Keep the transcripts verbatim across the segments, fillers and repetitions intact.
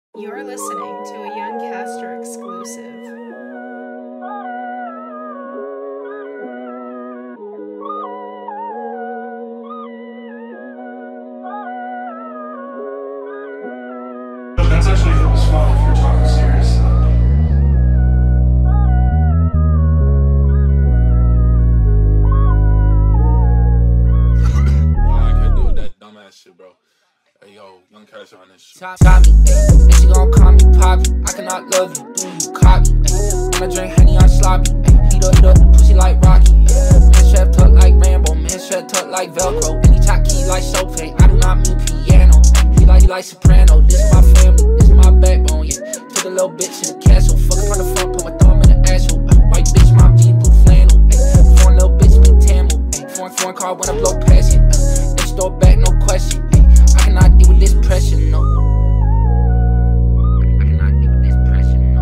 You're listening to a Young Caster exclusive. That's actually hitting small if you're talking serious. I can't do that dumbass shit, bro. Hey, yo, Young Cash on this shit. Top, top me, ayy, and she gon' call me Poppy. I cannot love you, do you copy? Ayy, when I drink Henny, I'm sloppy. Ayy, heat up, heat up the pussy like Rocky. Ayy, man strap tuck like Rambo, man strap tuck like Velcro. And he top key like Chopin, I do not mean piano. Ayy, he like, he like soprano, this my family, this my backbone, yeah. Took a little bitch in the castle, fuck from the front, put my thumb in the asshole. Uh, white bitch, mom jeans, blue flannel. Ayy, foreign little bitch, big Tamil. Ayy, foreign, foreign car when I blow past it. Uh, next door back, no question. Ayy, I cannot deal with this pressure, no. I cannot deal with this pressure, no.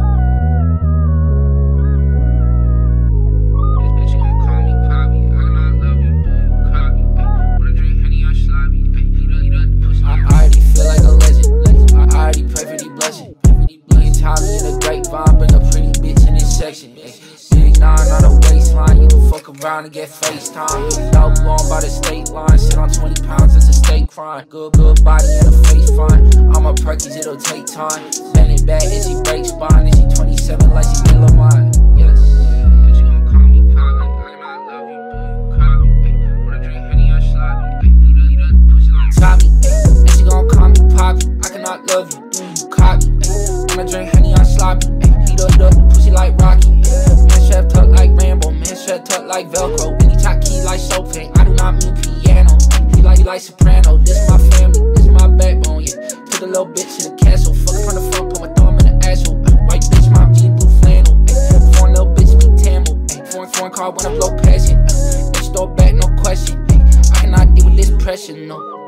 This bitch, you gon' call me Poppy. I cannot love you, do you copy? Ay, when I drink Henny, I'm sloppy. Ay, eat up, eat up the pussy. I already feel like a legend. I already pray for the blushing. Me and Tommy in the grapevine, bring a pretty bitch in this section. Ay, big nine on the waistline, you can fuck around and get FaceTime. You know, going by the state line, sit on twenty pounds, it's a state crime. Good, good body and a face fine. I'm a Perky's, it'll take time. Bend it back, and she breaks spine, and she twenty-seven like she Miller mine. Yes. And she gon' call me Poppy. I cannot love you, do you copy? Ay, when I drink Henny, I'm sloppy. Ay, eat up, eat up the pussy like Tommy. Ay, and she gon' call me Poppy. I cannot love you, do you copy? Ay, when I drink Henny, I'm sloppy. Ay, eat up, eat up the pussy like Rocky. Ay, man strap tuck like Rambo, man strap tuck like Velcro. And he top key like Chopin, I do not mean piano. He like, he like soprano, this my family, this my backbone, yeah. Took a little bitch in the castle, fuck from the front, put my thumb in the asshole. Uh, white bitch, mom jeans, blue flannel. Ay, foreign little bitch, big Tamil. Ay, foreign, foreign car when I blow past it. Uh, next door back, no question. Ay, I cannot deal with this pressure, no.